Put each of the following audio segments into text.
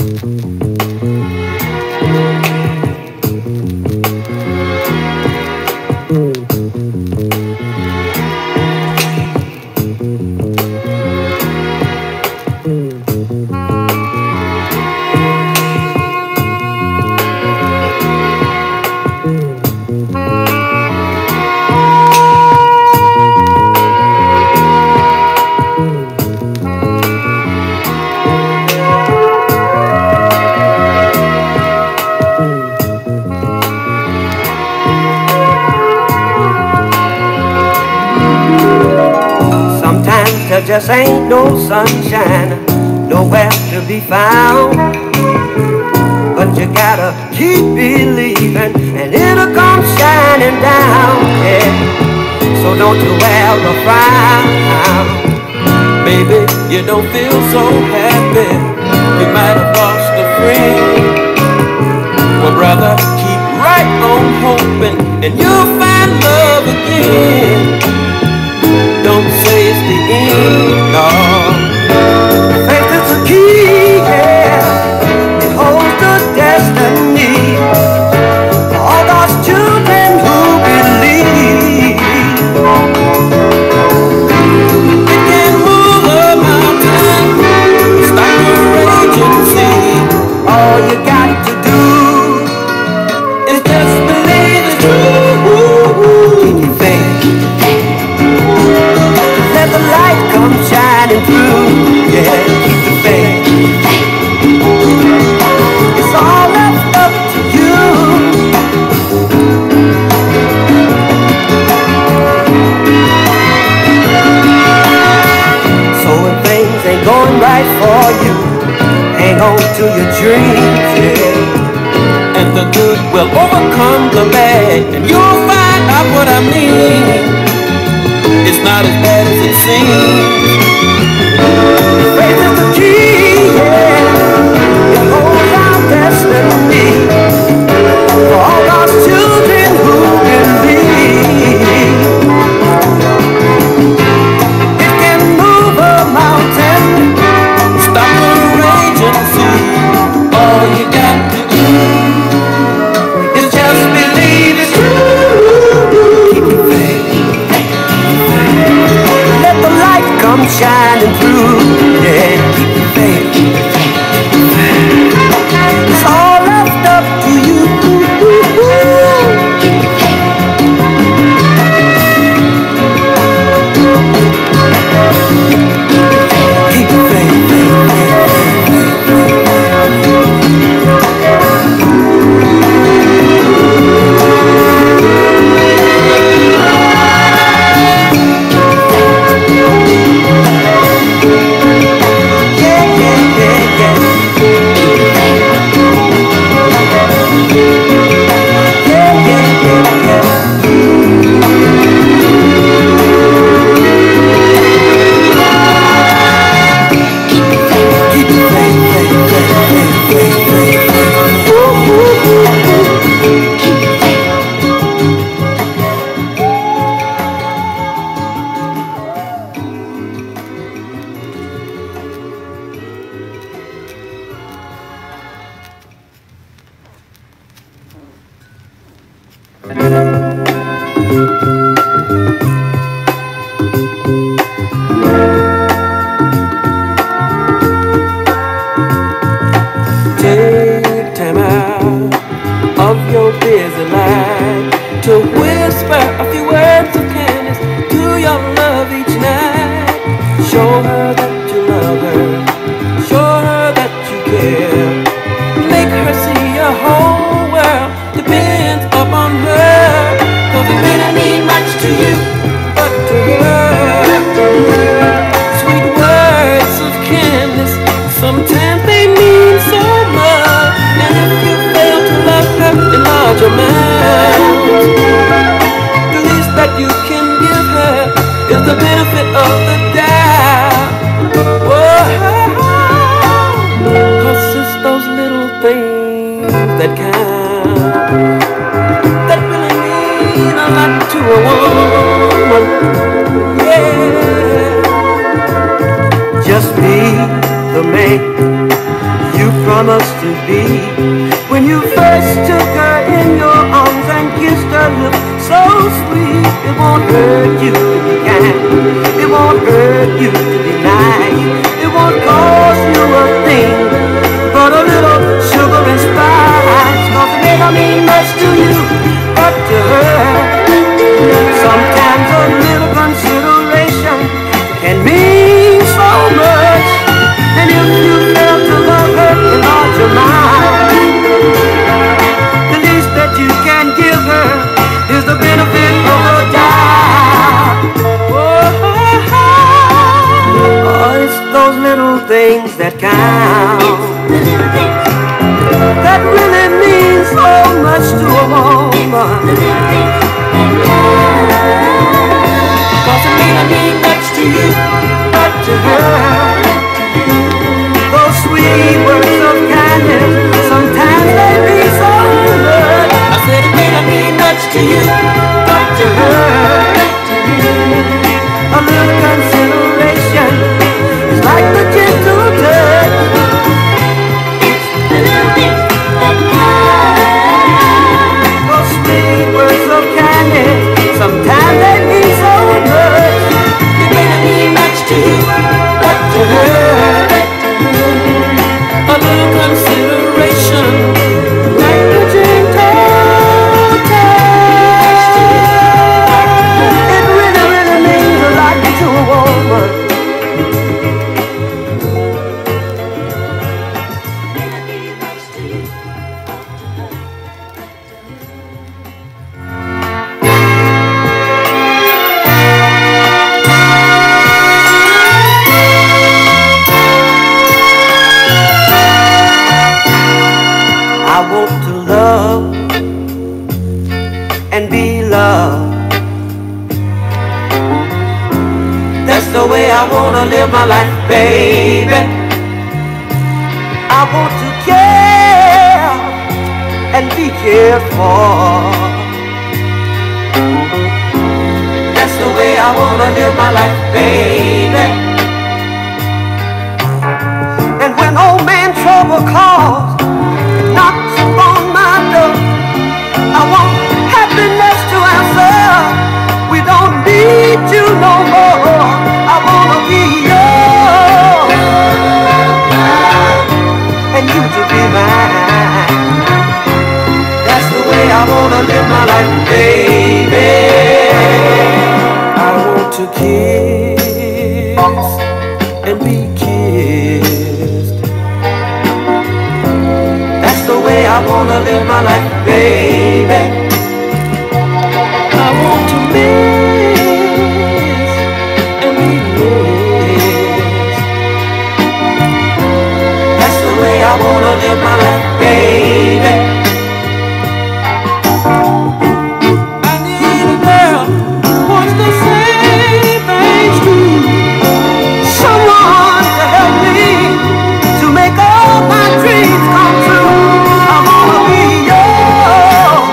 There just ain't no sunshine nowhere to be found, but you gotta keep believing and it'll come shining down, yeah. So don't you ever frown. Baby, you don't feel so happy, you might have lost a friend. Well brother, keep right on hoping and you'll find love again. Don't say it's the end, no. Faith is the key, yeah. It holds the destiny for all those children who believe. It can move a mountain, stop a raging sea. All you got to do is just believe it's true. Keep your faith. Let the light come shining through, yeah, keep the faith. It's all left up to you. So when things ain't going right for you, hang on to your dreams, yeah. And the good will overcome the bad, and you'll find out what I mean. It's not as bad as it seems. Faith is the key, yeah. It holds our destiny for all those children who believe. It can move a mountain, stop a raging sea. All you got to do is just believe it's true. Keep your faith. Let the light come shining through, yeah, keep your faith. It's all left up to you. Keep your faith, Take time out of your busy life to whisper a few words of kindness to your love each night. Show her that you love her, show her that you care. Make her see your whole world depends upon her. 'Cause it may not mean much to you, but to her, sweet words of kindness, sometimes they mean so much. And if you fail to love her in large amounts, the least that you can give her is the benefit of the doubt. Whoa, 'cause it's those little things that count, that really mean a lot to a woman, yeah. just be the man promised to be. When you first took her in your arms and kissed her lips so sweet, it won't hurt you to be kind, it won't hurt you to be nice, it won't cost you a thing but a little sugar and spice. 'Cause it may not mean much to you, but to her, sometimes a little consideration can mean so much. And if you fail to love her in all your mind, the least that you can give her is the benefit of a doubt. Oh, it's those little things that count, that really mean so much to a woman. 'Cause it may not mean much to you, but to her, those sweet words of kindness, sometimes they mean so much. I said it may not mean much to you, but to her, a little consideration is like the gentle touch. Those sweet words of kindness, sometimes they mean so much. It may not mean much to you, but to her, a little consideration, like the gentle touch. It really, really means a lot to a woman. I want to love and be loved. That's the way I want to live my life, baby. I want to care and be cared for. That's the way I want to live my life, baby. And when old man trouble calls, knocks upon my door, I want happiness to answer. We don't need you no more. I wanna be yours and you to be mine. That's the way I wanna live my life, baby. I want to kiss and be kissed. That's the way I wanna live my life, baby. I want to miss and be missed. That's the way I wanna live my life, baby. I need a girl who wants the same things too. Someone to help me to make all my dreams come true. I wanna be yours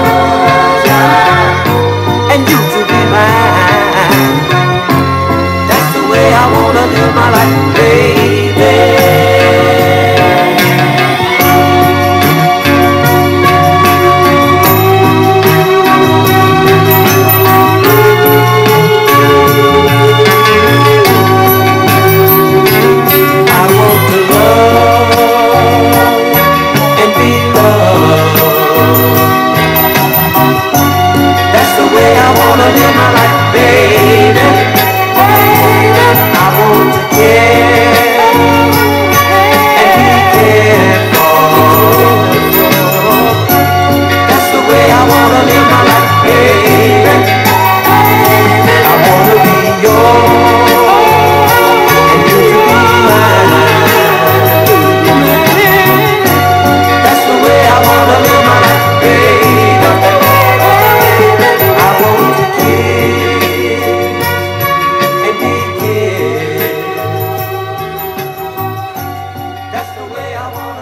and you to be mine. That's the way I wanna live my life, baby. I want to love and be loved. That's the way I wanna live my life, baby. I want to care and be cared for. That's the way I wanna live my life, baby. I wanna be yours and you to be mine. That's the way I wanna live my life, baby. I want to kiss and be kissed. That's the way I want.